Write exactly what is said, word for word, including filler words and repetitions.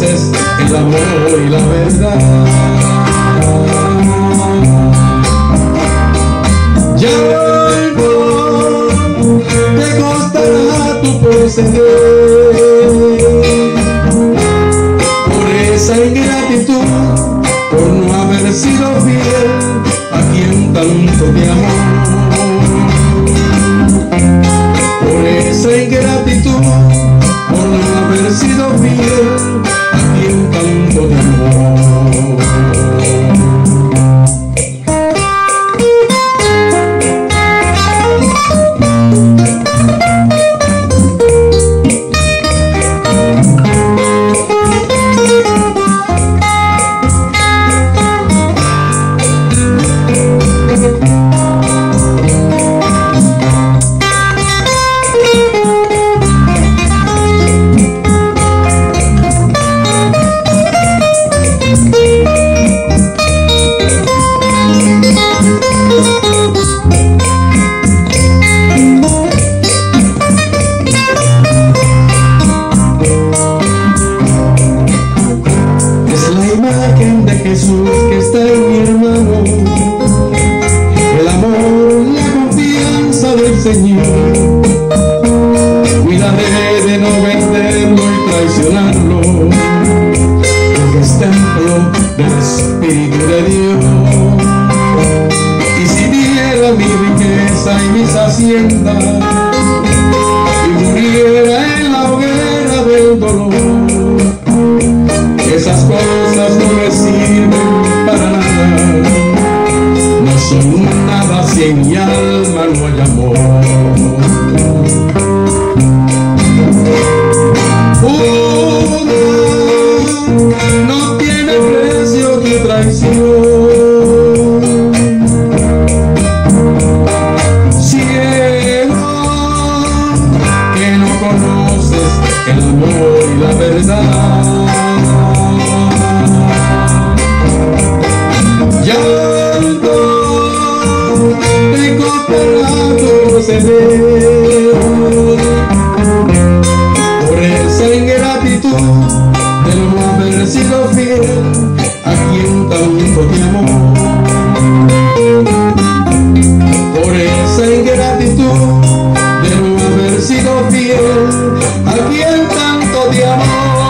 conoces el amor y la verdad. Ya algo te costará tu proceder por esa ingratitud, por no haber sido fiel a quien tanto te amó. Por esa ingratitud, por no haber sido fiel a quien tanto te amó. Jesús que está en mi hermano, el amor, la confianza del Señor. Cuidaré de no venderlo y traicionarlo, porque es templo del Espíritu de Dios. Y si diera mi riqueza y mis haciendas y muriera en la hoguera del dolor, esas cosas no me sirven para nada, no son nada si en mi alma no hay amor. Una no tiene precio tu traición. Ciego que no conoces el amor y la verdad. Llanto te costará tu proceder por esa ingratitud de no haber sido fiel a quien tanto te amó. Por esa ingratitud de no haber sido fiel a quien tanto te amó.